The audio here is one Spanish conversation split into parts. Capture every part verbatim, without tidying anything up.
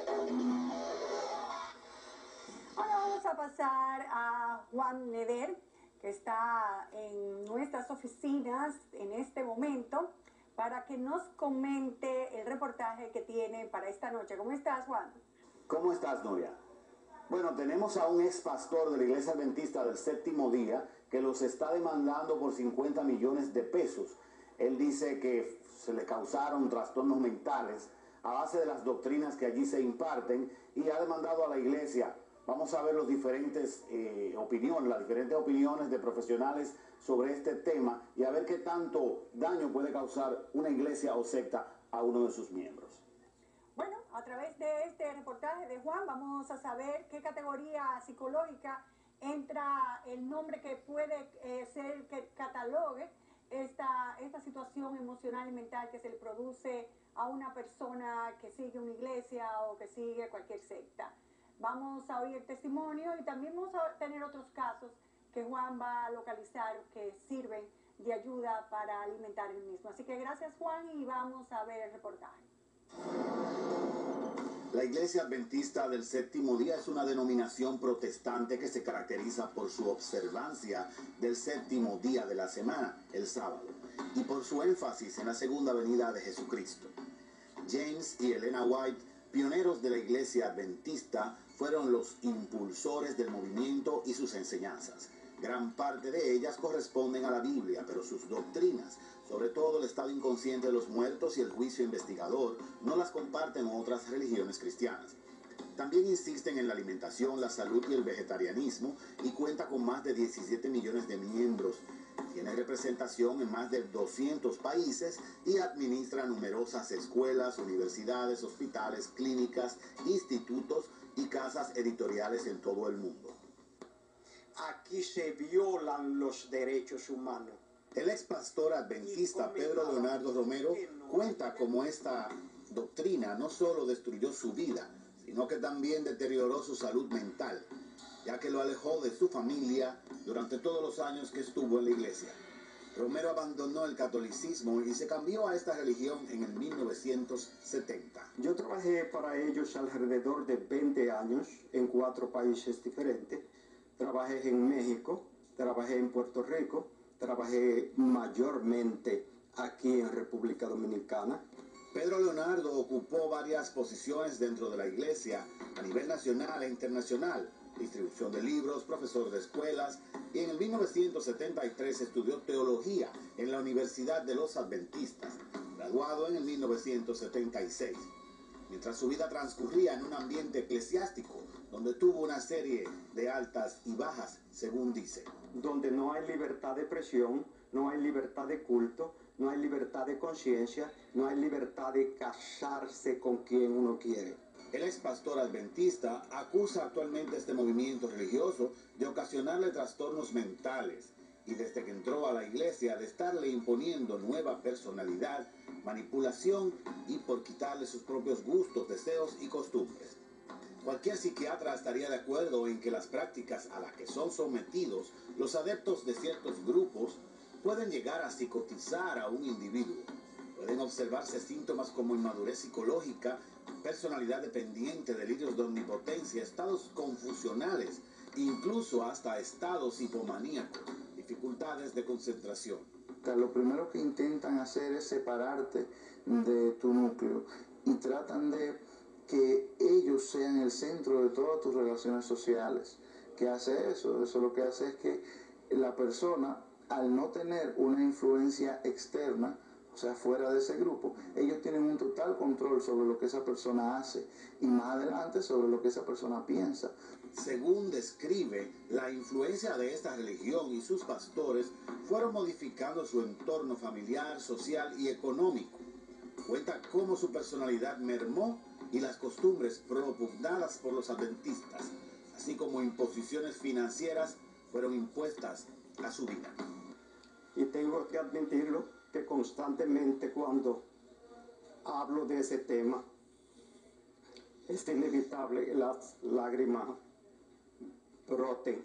Ahora vamos a pasar a Juan Neder, que está en nuestras oficinas en este momento, para que nos comente el reportaje que tiene para esta noche. ¿Cómo estás, Juan? ¿Cómo estás, Nuria? Bueno, tenemos a un ex pastor de la Iglesia Adventista del Séptimo Día que los está demandando por cincuenta millones de pesos. Él dice que se le causaron trastornos mentales a base de las doctrinas que allí se imparten y ha demandado a la iglesia. Vamos a ver los diferentes eh, opiniones, las diferentes opiniones de profesionales sobre este tema y a ver qué tanto daño puede causar una iglesia o secta a uno de sus miembros. Bueno, a través de este reportaje de Juan vamos a saber qué categoría psicológica entra el nombre que puede eh, ser que catalogue esta, esta situación emocional y mental que se le produce a una persona que sigue una iglesia o que sigue cualquier secta. Vamos a oír el testimonio y también vamos a tener otros casos que Juan va a localizar que sirven de ayuda para alimentar el mismo. Así que gracias, Juan, y vamos a ver el reportaje. La Iglesia Adventista del Séptimo Día es una denominación protestante que se caracteriza por su observancia del séptimo día de la semana, el sábado, y por su énfasis en la segunda venida de Jesucristo. James y Elena White, pioneros de la Iglesia Adventista, fueron los impulsores del movimiento y sus enseñanzas. Gran parte de ellas corresponden a la Biblia, pero sus doctrinas, sobre todo el estado inconsciente de los muertos y el juicio investigador, no las comparten otras religiones cristianas. También insisten en la alimentación, la salud y el vegetarianismo y cuenta con más de diecisiete millones de miembros. Tiene representación en más de doscientos países y administra numerosas escuelas, universidades, hospitales, clínicas, institutos y casas editoriales en todo el mundo. Aquí se violan los derechos humanos. El ex pastor adventista Pedro Leonardo Romero cuenta cómo esta doctrina no solo destruyó su vida, sino que también deterioró su salud mental, ya que lo alejó de su familia durante todos los años que estuvo en la iglesia. Romero abandonó el catolicismo y se cambió a esta religión en el mil novecientos setenta. Yo trabajé para ellos alrededor de veinte años en cuatro países diferentes. Trabajé en México, trabajé en Puerto Rico, trabajé mayormente aquí en República Dominicana. Pedro Leonardo ocupó varias posiciones dentro de la iglesia a nivel nacional e internacional, distribución de libros, profesor de escuelas, y en el mil novecientos setenta y tres estudió teología en la Universidad de los Adventistas, graduado en el mil novecientos setenta y seis. Mientras su vida transcurría en un ambiente eclesiástico, donde tuvo una serie de altas y bajas, según dice. Donde no hay libertad de expresión, no hay libertad de culto, no hay libertad de conciencia, no hay libertad de casarse con quien uno quiere. El ex pastor adventista acusa actualmente a este movimiento religioso de ocasionarle trastornos mentales y desde que entró a la iglesia de estarle imponiendo nueva personalidad, manipulación y por quitarle sus propios gustos, deseos y costumbres. Cualquier psiquiatra estaría de acuerdo en que las prácticas a las que son sometidos los adeptos de ciertos grupos pueden llegar a psicotizar a un individuo. Pueden observarse síntomas como inmadurez psicológica, personalidad dependiente, delirios de omnipotencia, estados confusionales, incluso hasta estados hipomaníacos, dificultades de concentración. Lo primero que intentan hacer es separarte de tu núcleo y tratan de que ellos sean el centro de todas tus relaciones sociales. ¿Qué hace eso? Eso lo que hace es que la persona, al no tener una influencia externa, o sea, fuera de ese grupo, ellos tienen un total control sobre lo que esa persona hace y más adelante sobre lo que esa persona piensa. Según describe, la influencia de esta religión y sus pastores fueron modificando su entorno familiar, social y económico. Cuenta cómo su personalidad mermó y las costumbres propugnadas por los adventistas, así como imposiciones financieras, fueron impuestas a su vida. Y tengo que admitirlo, que constantemente cuando hablo de ese tema, es inevitable que las lágrimas broten,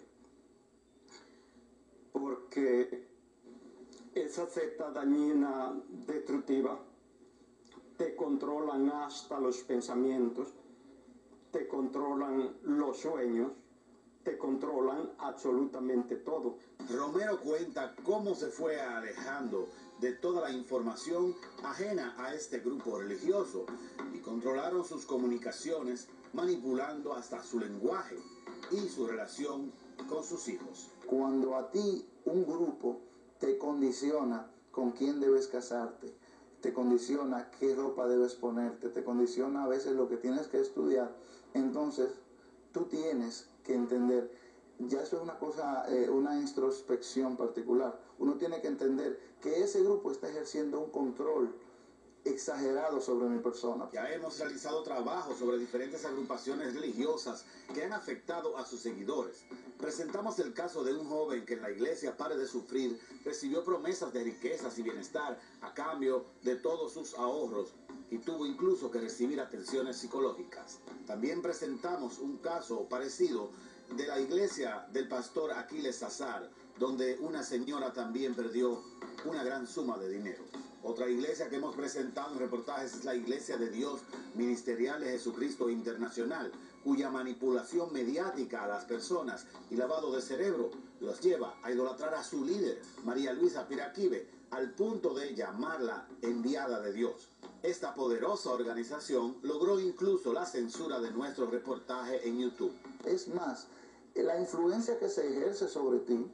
porque esa secta dañina, destructiva, te controlan hasta los pensamientos, te controlan los sueños, te controlan absolutamente todo. Romero cuenta cómo se fue alejando de toda la información ajena a este grupo religioso y controlaron sus comunicaciones, manipulando hasta su lenguaje y su relación con sus hijos. Cuando a ti un grupo te condiciona con quién debes casarte, te condiciona qué ropa debes ponerte, te condiciona a veces lo que tienes que estudiar, entonces tú tienes que entender, ya eso es una cosa, eh, una introspección particular. Uno tiene que entender que ese grupo está ejerciendo un control exagerado sobre mi persona. Ya hemos realizado trabajos sobre diferentes agrupaciones religiosas que han afectado a sus seguidores. Presentamos el caso de un joven que en la iglesia, pare de sufrir, recibió promesas de riquezas y bienestar a cambio de todos sus ahorros y tuvo incluso que recibir atenciones psicológicas. También presentamos un caso parecido de la iglesia del pastor Aquiles Azar, donde una señora también perdió una gran suma de dinero. Otra iglesia que hemos presentado en reportajes es la Iglesia de Dios Ministerial de Jesucristo Internacional, cuya manipulación mediática a las personas y lavado de cerebro los lleva a idolatrar a su líder, María Luisa Piraquive, al punto de llamarla enviada de Dios. Esta poderosa organización logró incluso la censura de nuestro reportaje en YouTube. Es más, la influencia que se ejerce sobre ti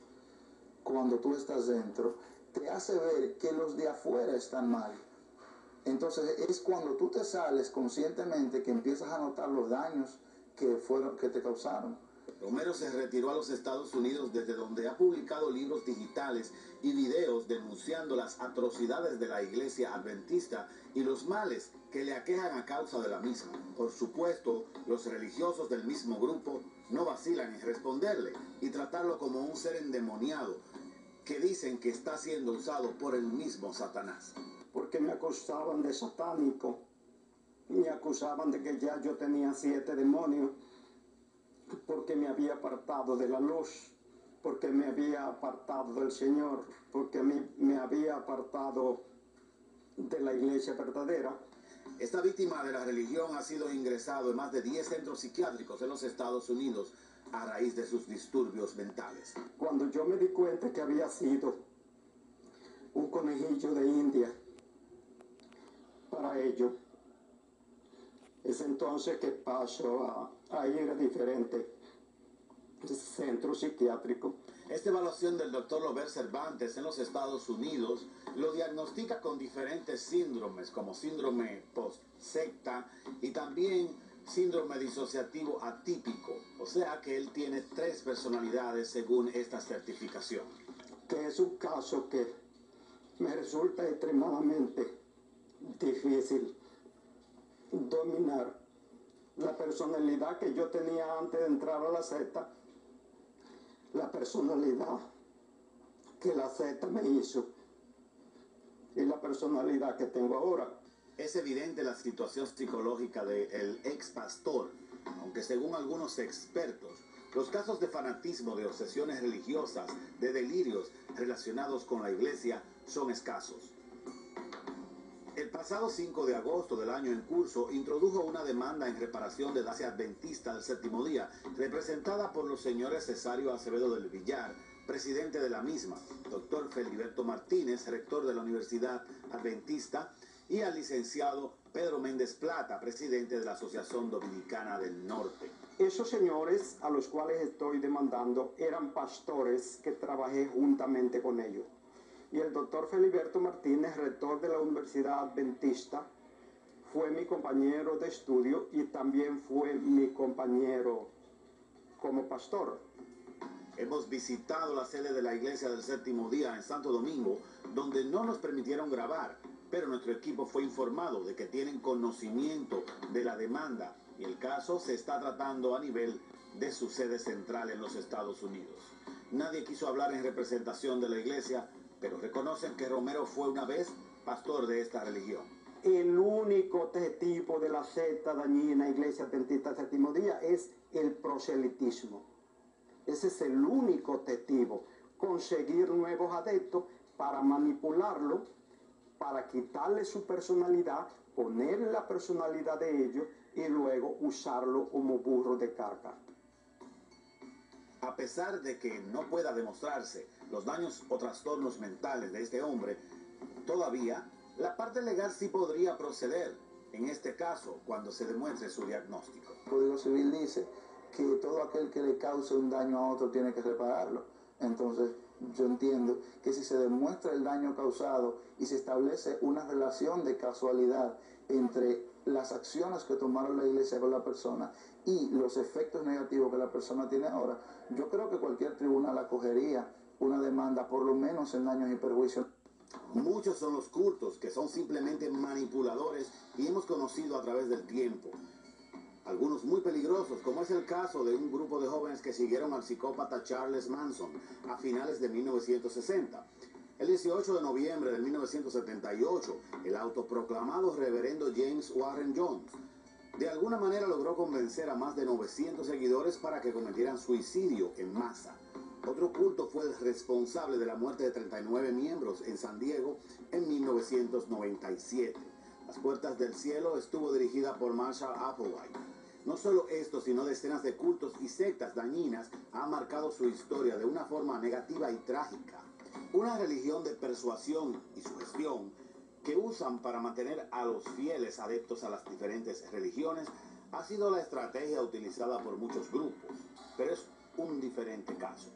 cuando tú estás dentro te hace ver que los de afuera están mal. Entonces es cuando tú te sales conscientemente que empiezas a notar los daños que fueron, que te causaron. Romero se retiró a los Estados Unidos, desde donde ha publicado libros digitales y videos denunciando las atrocidades de la iglesia adventista y los males que le aquejan a causa de la misma. Por supuesto, los religiosos del mismo grupo no vacilan en responderle y tratarlo como un ser endemoniado que dicen que está siendo usado por el mismo Satanás. Porque me acusaban de satánico, me acusaban de que ya yo tenía siete demonios, porque me había apartado de la luz, porque me había apartado del Señor, porque me, me había apartado de la iglesia verdadera. Esta víctima de la religión ha sido ingresado en más de diez centros psiquiátricos en los Estados Unidos a raíz de sus disturbios mentales. Cuando yo me di cuenta que había sido un conejillo de India para ello, es entonces que paso a, a ir a diferentes centros psiquiátricos. Esta evaluación del doctor Robert Cervantes en los Estados Unidos lo diagnostica con diferentes síndromes, como síndrome post-secta y también síndrome disociativo atípico, o sea que él tiene tres personalidades según esta certificación. Que es un caso que me resulta extremadamente difícil dominar. La personalidad que yo tenía antes de entrar a la secta, la personalidad que la secta me hizo y la personalidad que tengo ahora. Es evidente la situación psicológica del ex pastor, aunque según algunos expertos, los casos de fanatismo, de obsesiones religiosas, de delirios relacionados con la iglesia son escasos. El pasado cinco de agosto del año en curso introdujo una demanda en reparación de la Iglesia Adventista del Séptimo Día, representada por los señores Cesario Acevedo del Villar, presidente de la misma, doctor Feliberto Martínez, rector de la Universidad Adventista, y al licenciado Pedro Méndez Plata, presidente de la Asociación Dominicana del Norte. Esos señores a los cuales estoy demandando eran pastores que trabajé juntamente con ellos. Y el doctor Feliberto Martínez, rector de la Universidad Adventista, fue mi compañero de estudio y también fue mi compañero como pastor. Hemos visitado la sede de la Iglesia del Séptimo Día en Santo Domingo, donde no nos permitieron grabar, pero nuestro equipo fue informado de que tienen conocimiento de la demanda y el caso se está tratando a nivel de su sede central en los Estados Unidos. Nadie quiso hablar en representación de la iglesia, pero reconocen que Romero fue una vez pastor de esta religión. El único objetivo de la secta dañina Iglesia Adventista del Séptimo Día es el proselitismo. Ese es el único objetivo, conseguir nuevos adeptos para manipularlo, para quitarle su personalidad, ponerle la personalidad de ellos y luego usarlo como burro de carga. A pesar de que no pueda demostrarse los daños o trastornos mentales de este hombre, todavía la parte legal sí podría proceder, en este caso, cuando se demuestre su diagnóstico. El Código Civil dice que todo aquel que le cause un daño a otro tiene que repararlo. Entonces, yo entiendo que si se demuestra el daño causado y se establece una relación de casualidad entre las acciones que tomaron la iglesia con la persona y los efectos negativos que la persona tiene ahora, yo creo que cualquier tribunal acogería una demanda, por lo menos en daños y perjuicios. Muchos son los cultos que son simplemente manipuladores y hemos conocido a través del tiempo. Algunos muy peligrosos, como es el caso de un grupo de jóvenes que siguieron al psicópata Charles Manson a finales de mil novecientos sesenta. El dieciocho de noviembre de mil novecientos setenta y ocho, el autoproclamado reverendo James Warren Jones de alguna manera logró convencer a más de novecientos seguidores para que cometieran suicidio en masa. Otro culto fue el responsable de la muerte de treinta y nueve miembros en San Diego en mil novecientos noventa y siete. Las Puertas del Cielo estuvo dirigida por Marshall Applewhite. No solo esto, sino decenas de cultos y sectas dañinas han marcado su historia de una forma negativa y trágica. Una religión de persuasión y sugestión que usan para mantener a los fieles adeptos a las diferentes religiones ha sido la estrategia utilizada por muchos grupos, pero es un diferente caso.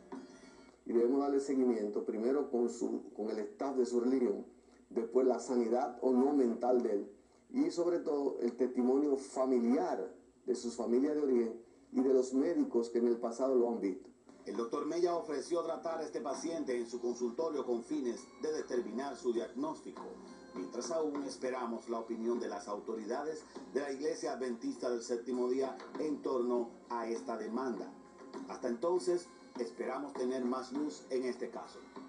Y debemos darle seguimiento primero con, su, con el staff de su religión, después la sanidad o no mental de él y sobre todo el testimonio familiar de sus familias de origen y de los médicos que en el pasado lo han visto. El doctor Mella ofreció tratar a este paciente en su consultorio con fines de determinar su diagnóstico, mientras aún esperamos la opinión de las autoridades de la Iglesia Adventista del Séptimo Día en torno a esta demanda. Hasta entonces, esperamos tener más luz en este caso.